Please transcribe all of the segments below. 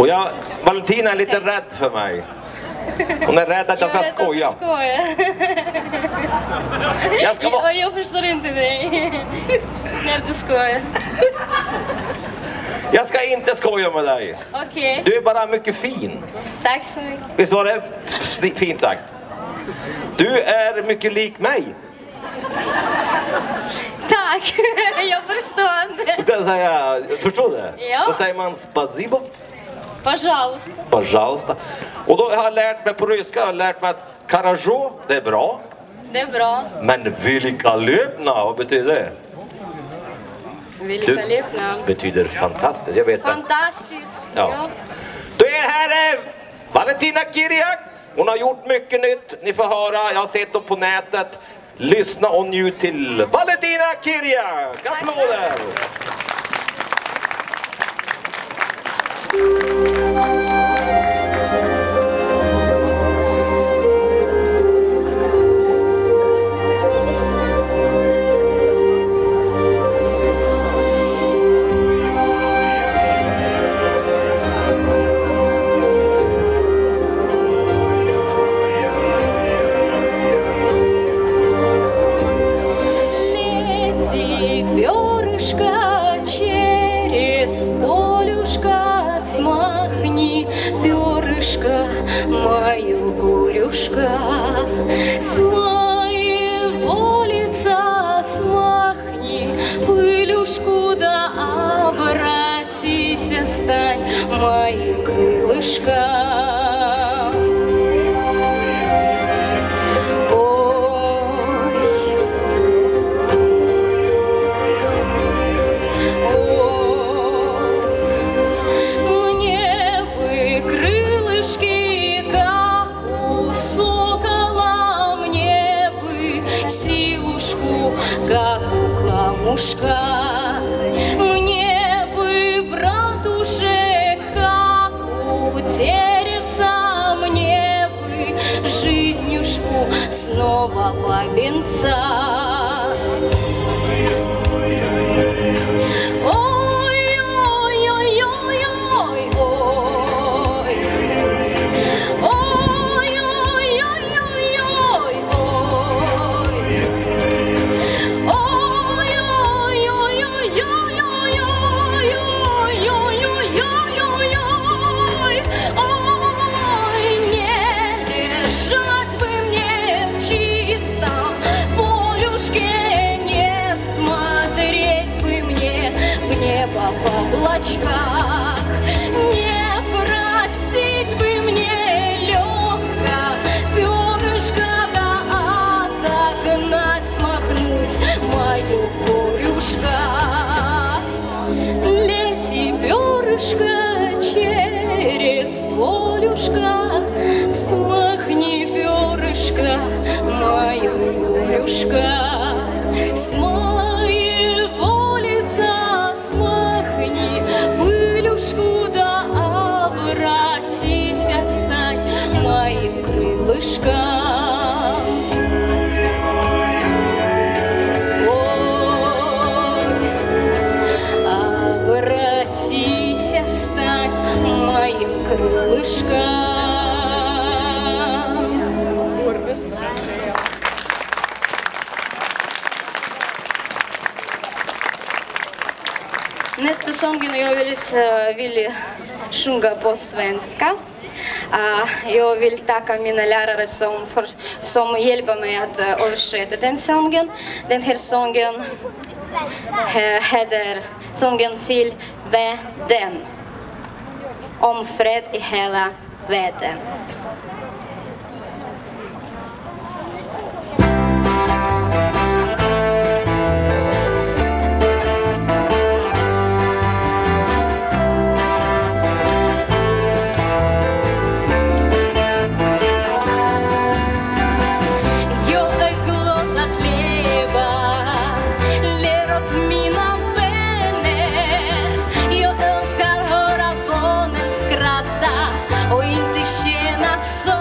Och Valentina är lite rädd för mig. Hon är rädd att jag ska skoja. Jag förstår inte dig när du skojar. Jag ska inte skoja med dig. Okej. Du är bara mycket fin. Tack så mycket. Visst var det fint sagt? Du är mycket lik mig. Tack, jag förstår inte. Ska jag säga, förstår du? Ja. Då säger man spasibo. Пожалуйста. Пожалуйста. Och då har jag lärt mig på ryska, jag har lärt mig att karajo, det är bra. Det är bra. Men velikolepna, vad betyder det? Великолепно. Betyder fantastiskt, jag vet det. Fantastiskt. Ja. Då är här Valentina Kiriak. Hon har gjort mycket nytt, ni får höra, jag har sett dem på nätet. Lyssna och njut till Valentina Kiriak. Applåder! Мою горюшка, своего лица смахни, пылюшку да обратись, стань моим крылышком. Как у камушка, мне бы, братушек, как у деревца, мне бы жизнюшку снова повенца. В облачках не просить бы мне легко перышко да отогнать, смахнуть мою горюшка. Лети, перышко, через полюшка, смахни, перышко, мою горюшка. Пылюшку да обратись, стань моим крылышком. Ой, обратись, стань моим крылышком. Nästa sången jag vill sjunga på svenska. Jag vill tacka mina lärare som hjälper mig att översätta den sången. Den här sången heter Sången till världen. Om fred i hela världen. Och inte känna så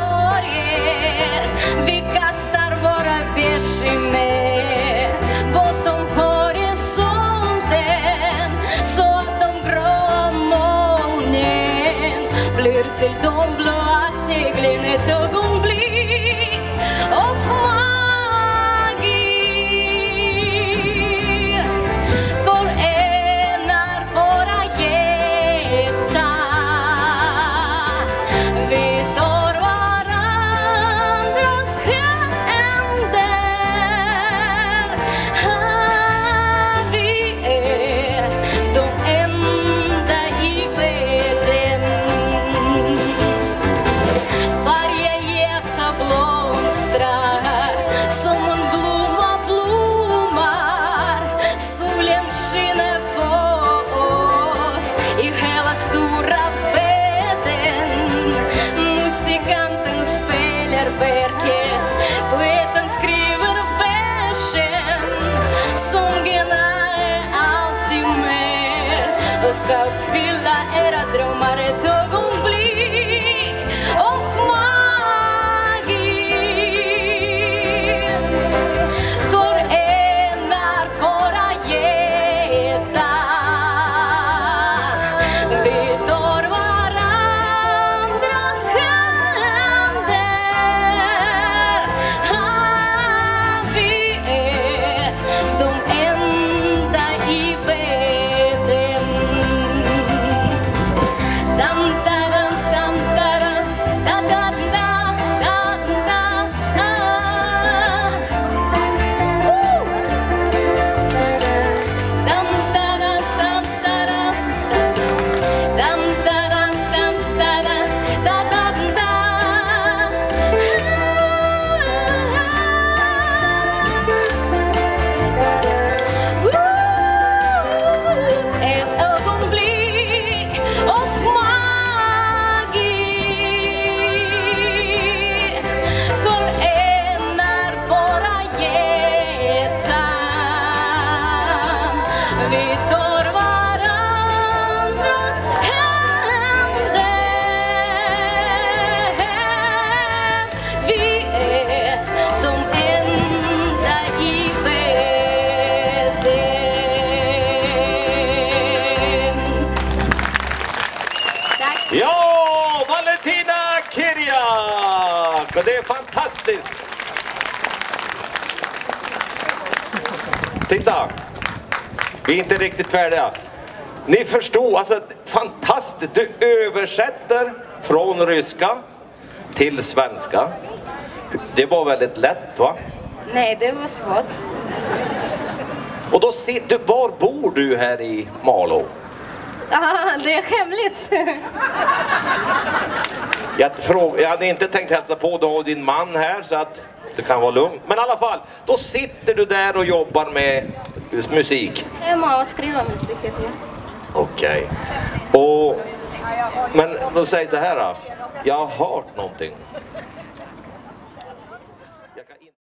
flyr till de blåa seglen ett ögonblick av magi. För en är våra hjärtan, vi tar varandras händer. Vi är de enda i världen. Varje hjärta blomstrar som en blomma blommar. Solen skiner på oss i hela stora världen. Musikanten spelar verket, poeten skriver versen. Sångerna är alltid med och ska uppfylla era drömmar ett ögonblick av magi. För en är våra hjärtan, vi tar varandras händer. Vi är de enda i världen. Dam, daram, dam, daram, da, da, da, da, da, da. Woo! Dam, daram, dam, daram, dam, daram, dam, daram, da, da, da. Ett ögonblick av magi. För en är våra hjärtan, vi tar varandras händer. Vi är de enda i världen. Tack. Ja, Valentina Kirjak! Och det är fantastiskt! Titta! Vi är inte riktigt färdiga. Ni förstod, alltså fantastiskt! Du översätter från ryska till svenska. Det var väldigt lätt, va? Nej, det var svårt. Och då sitter du, var bor du här i Malå? Det är hemligt. Jag hade inte tänkt hälsa på dig och din man här så att du kan vara lugn. Men i alla fall, då sitter du där och jobbar med musik. Hemma och skriva musik. Ja. Okej. Men då säger så här då. Jag har hört någonting.